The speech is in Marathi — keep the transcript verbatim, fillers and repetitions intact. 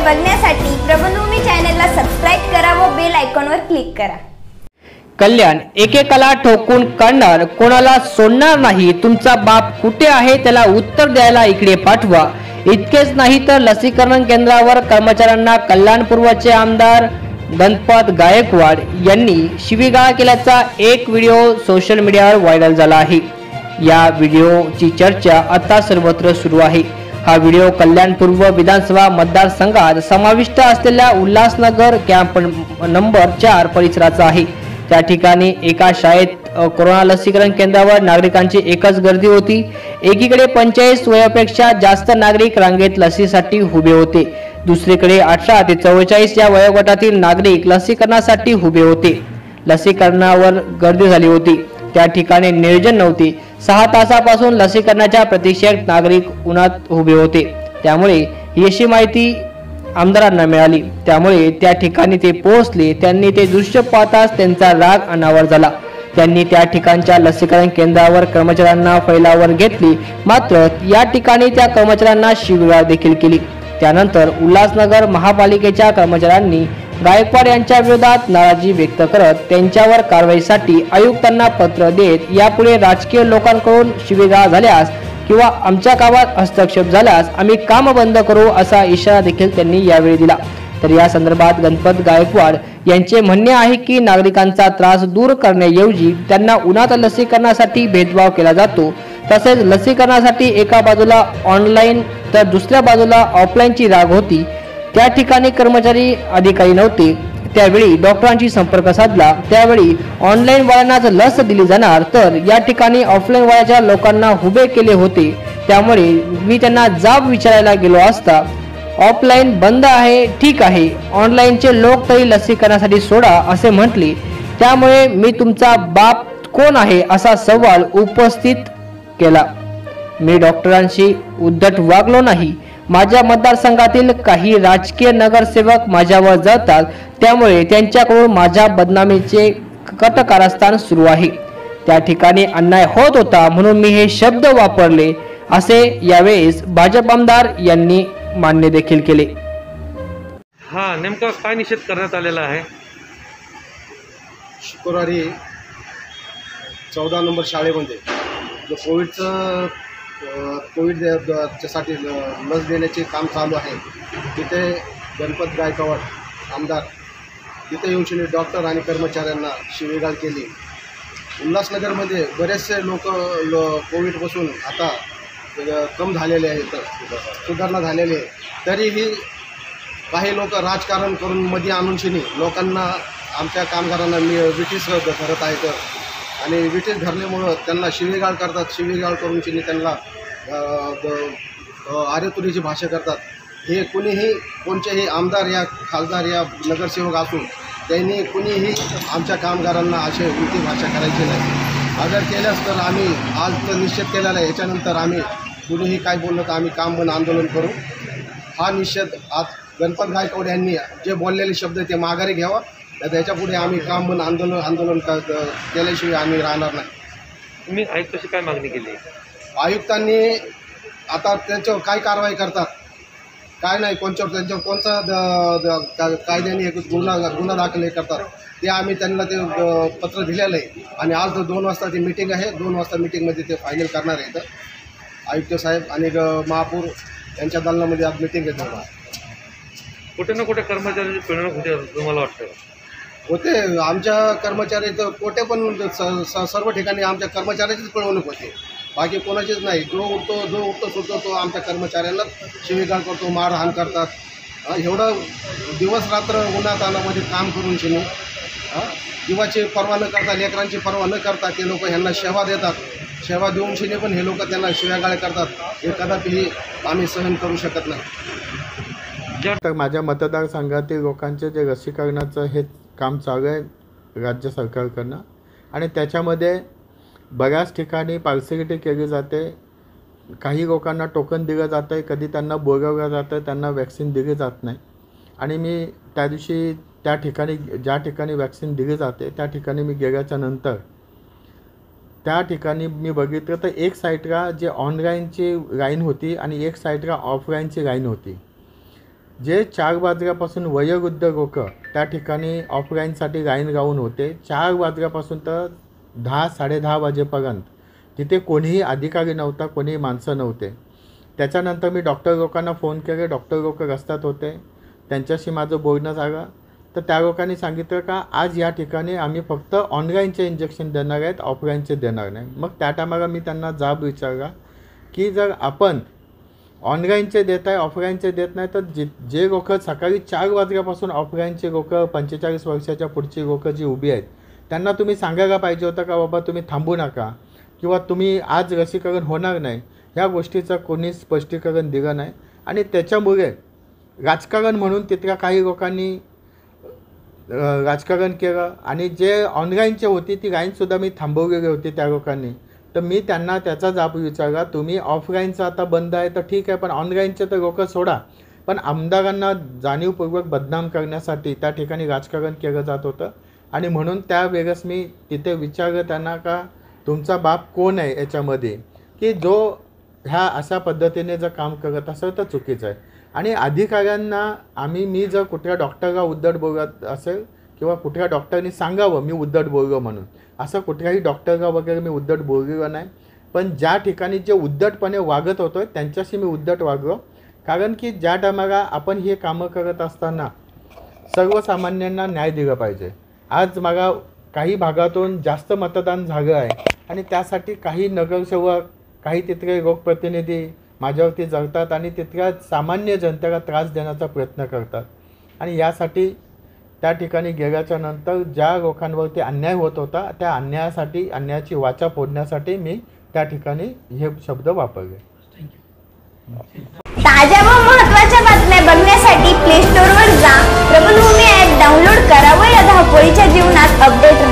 बघण्यासाठी प्रबंधभूमी चॅनलला सबस्क्राइब करा व बेल आयकॉनवर क्लिक करा। कल्याण एकेकाला ठोकून काढणार, कोणाला सोडणार नाही। तुमचा बाप कुठे आहे त्याला उत्तर द्यायला इकडे पाठवा। इतकेच नाही तर लसीकरण केंद्रावर कर्मचाऱ्यांना कल्याण पूर्वचे आमदार गणपत गायकवाड यांनी शिवीगाळ केल्याचा एक व्हिडिओ सोशल मीडियावर व्हायरल झाला आहे। या व्हिडिओची चर्चा आता सर्वत्र सुरू आहे। हा व्हिडिओ कल्याण पूर्व विधानसभा मतदारसंघात समाविष्ट असलेल्या उल्हासनगर कॅम्प नंबर चार परिसराचा आहे। त्या ठिकाणी एका शाळेत कोरोना लसीकरण केंद्रावर नागरिकांची एकच गर्दी होती। एकीकडे पंचेचाळीस वयापेक्षा जास्त नागरिक रांगेत लसीसाठी उभे होते, दुसरीकडे अठरा ते चव्वेचाळीस या वयोगटातील नागरिक लसीकरणासाठी उभे होते। लसीकरणावर गर्दी झाली होती, त्या ठिकाणी नियोजन नव्हते। सहा तासापासून लसीकरणाच्या प्रतीक्षेत नागरिक उन्हात उभे होते, त्यामुळे याची माहिती आमदारांना मिळाली, त्यामुळे त्या ठिकाणी ते पोहोचले। त्यांनी ते दृश्य पाहताच त्यांचा राग अनावर झाला। त्यांनी त्या ठिकाणच्या लसीकरण केंद्रावर कर्मचाऱ्यांना फैलावर घेतली, मात्र या ठिकाणी त्या कर्मचाऱ्यांना शिवीगाळ देखील केली। त्यानंतर उल्हासनगर महापालिकेच्या कर्मचाऱ्यांनी गायकवाड यांच्या विरोधात नाराजी व्यक्त करत त्यांच्यावर कारवाईसाठी आयुक्तांना पत्र देत यापुढे राजकीय लोकांकडून शिवीगाळ झाल्यास किंवा आमच्या कामात हस्तक्षेप झाल्यास आम्ही काम बंद करू असा इशारा देखील त्यांनी यावेळी दिला। तर या संदर्भात गणपत गायकवाड यांचे म्हणणे आहे की नागरिकांचा त्रास दूर करण्याऐवजी त्यांना उन्हात लसीकरणासाठी भेदभाव केला जातो। तसेच लसीकरणासाठी एका बाजूला ऑनलाईन तर दुसऱ्या बाजूला ऑफलाईनची राग होती। त्या ठिकाणी कर्मचारी अधिकारी नव्हते, त्यावेळी डॉक्टरांशी संपर्क साधला, त्यावेळी ऑनलाईन वाल्यांनाच लस दिली जाणार, तर या ठिकाणी ऑफलाईन वाल्याच्या लोकांना उभे केले होते। त्यामुळे मी त्यांना जाब विचारायला गेलो असता ऑफलाईन बंद आहे, ठीक आहे, ऑनलाईनचे लोक तरी लसीकरणासाठी सोडा असे म्हटले। त्यामुळे मी तुमचा बाप कोण आहे असा सवाल उपस्थित केला। मी डॉक्टरांशी उद्धट वागलो नाही। माझ्या मतदारसंघातील काही राजकीय नगरसेवक माझ्यावर जळतात, त्यामुळे त्यांच्याकडून माझ्या बदनामीचे कटकारस्थान सुरू आहे। त्या ठिकाणी अन्याय होत होता म्हणून मी हे शब्द वापरले असे यावेळेस भाजप आमदार यांनी मान्य देखील केले। हा नेमका काय निषेध करण्यात आलेला आहे? शुक्रवारी चौदा नंबर शाळेमध्ये जो कोविडचं कोविडसाठी लस देण्याचे काम चालू आहे, तिथे गणपत गायकवाड आमदार तिथे येऊन डॉक्टर आणि कर्मचाऱ्यांना शिवीगाळ केली। उल्हासनगरमध्ये बरेचसे लोक लो कोविडपासून आता कम झालेले आहेत, सुधारणा झालेली आहे, तरीही काही लोक राजकारण करून मध्ये आणून शिनी लोकांना आमच्या कामगारांना मी ब्रिटिश धरत आहेत आणि ब्रिटिश धरल्यामुळं त्यांना शिवीगाळ करतात। शिवीगाळ करून शिनी त्यांना आरेतुरीची भाषा करतात। हे कुणीही कोणतेही आमदार या खासदार या नगरसेवक असून त्यांनी कुणीही आमच्या कामगारांना असे उलटी भाषा करायची नाही। अगर केल्यास तर आम्ही आज तर निषेध केलेला आहे, याच्यानंतर आम्ही कुणीही काय बोललं तर आम्ही काम बंद आंदोलन करू। हा निषेध आज गणपत गायकवाड यांनी जे बोललेले शब्द ते माघारी घ्यावा, त्याच्यापुढे आम्ही काम बंद आंदोलन आंदोलन केल्याशिवाय आम्ही राहणार नाही। तुम्ही आयुक्तांची काय मागणी केली? आयुक्तांनी आता त्यांच्यावर काय कारवाई करतात काय नाही, कोणच्यावर त्यांच्यावर कोणचा कायद्याने एक गुन्हा गुन्हा दाखल करतात ते आम्ही त्यांना ते पत्र दिलेलं आहे। आणि आज दोन वाजता ती मीटिंग आहे, दोन वाजता मीटिंगमध्ये ते फायनल करणार आहेत आयुक्त साहेब आणि महापौर यांच्या दालनामध्ये आज मीटिंग आहे। कुठे ना कुठे कर्मचाऱ्यांची पिळवणूक होते तुम्हाला वाटतं? होते, आमच्या कर्मचारी तर कोठे पण सर्व ठिकाणी आमच्या कर्मचाऱ्याचीच पिळवणूक होते, बाकी कोणाचीच नाही। जो उठतो जो उठतो सुटतो तो आमच्या कर्मचाऱ्यांना शिवीगाळ करतो, मारहाण करतात। एवढं दिवस रात्र उन्हात तानामध्ये काम करून शिनी जीवाची पर्वा न करता, लेकरांची पर्वा न करता ते लोक ह्यांना सेवा देतात। सेवा देऊन शिनी पण हे लोक त्यांना शिव्यागाळ करतात, हे कदापिही आम्ही सहन करू शकत नाही। तर माझ्या मतदारसंघातील लोकांचे जे लसीकरणाचं हे काम चालू आहे राज्य सरकारकडनं, आणि त्याच्यामध्ये बऱ्याच ठिकाणी पार्सलिटी केली जाते। काही लोकांना टोकन दिलं जातं आहे, कधी त्यांना बोलवलं जातं, त्यांना वॅक्सिन दिली जात नाही। आणि मी त्या दिवशी त्या ठिकाणी ज्या ठिकाणी वॅक्सिन दिली जाते त्या ठिकाणी मी गेल्याच्या नंतर त्या ठिकाणी मी बघितलं तर एक साईडला जे ऑनलाईनची लाईन होती आणि एक साईडला ऑफलाईनची लाईन होती। जे चार वाजल्यापासून वयोवृद्ध लोक त्या ठिकाणी ऑफलाईनसाठी लाईन लावून होते, चार वाजल्यापासून तर दहा साडेदहा वाजेपर्यंत तिथे कोणीही अधिकारी नव्हता, कोणीही माणसं नव्हते. त्याच्यानंतर मी डॉक्टर लोकांना फोन केले, डॉक्टर लोक रस्त्यात होते, त्यांच्याशी माझं बोलणं झालं. तर त्या लोकांनी सांगितलं का आज या ठिकाणी आम्ही फक्त ऑनलाईनचे इंजेक्शन देणार आहेत, ऑफलाईनचे देणार नाही. मग त्या टायमाला मी त्यांना जाब विचारला की जर आपण ऑनलाईनचे देत आहे, ऑफलाईनचे देत नाही, तर जे जे लोक सकाळी चार वाजल्यापासून ऑफलाईनचे लोक पंचेचाळीस वर्षाच्या पुढची लोक जी उभी आहेत त्यांना तुम्ही सांगायला पाहिजे होतं का बाबा तुम्ही थांबू नका किंवा तुम्ही आज लसीकरण होणार नाही. ह्या गोष्टीचं कोणी स्पष्टीकरण दिलं नाही. आणि त्याच्यामुळे राजकारण म्हणून तिथल्या काही लोकांनी राजकारण केलं आणि जे ऑनलाईनचे होती ती लाईनसुद्धा मी थांबवलेली होती त्या लोकांनी. तर मी त्यांना त्याचा जाब विचारला, तुम्ही ऑफलाईनचं आता बंद आहे तर ठीक आहे, पण ऑनलाईनचे तर लोक सोडा, पण आमदारांना जाणीवपूर्वक बदनाम करण्यासाठी त्या ठिकाणी राजकारण केलं जात होतं. आणि म्हणून त्यावेळेस मी तिथे विचारलं त्यांना का तुमचा बाप कोण आहे याच्यामध्ये, की जो ह्या अशा पद्धतीने जर काम करत असेल तर चुकीचं आहे. आणि अधिकाऱ्यांना आम्ही मी जर कुठल्या डॉक्टरला उद्धट बोलत असेल किंवा कुठल्या डॉक्टरनी सांगावं मी उद्धट बोललो म्हणून, असं कुठल्याही डॉक्टरला वगैरे मी उद्धट बोललेलं नाही. पण ज्या ठिकाणी जे उद्धटपणे वागत होतो त्यांच्याशी मी उद्धट वागलो. कारण की ज्या टायमाला आपण हे कामं करत असताना सर्वसामान्यांना न्याय दिला पाहिजे. आज मला काही भागातून जास्त मतदान झालं आहे आणि त्यासाठी काही नगरसेवक, काही तिथले लोकप्रतिनिधी माझ्यावरती जळतात आणि तिथल्या सामान्य जनतेला त्रास देण्याचा प्रयत्न करतात. आणि यासाठी त्या ठिकाणी गेल्याच्या नंतर ज्या लोकांवरती अन्याय होत होता त्या अन्यायासाठी, अन्यायाची वाचा फोडण्यासाठी मी त्या ठिकाणी हे शब्द वापरले. ताज्या व महत्त्वाच्या बातम्या बघण्यासाठी प्ले स्टोअरवर जा, प्रबलभूमी ॲप डाउनलोड करा व या धावपळीच्या जीवनात अपडेट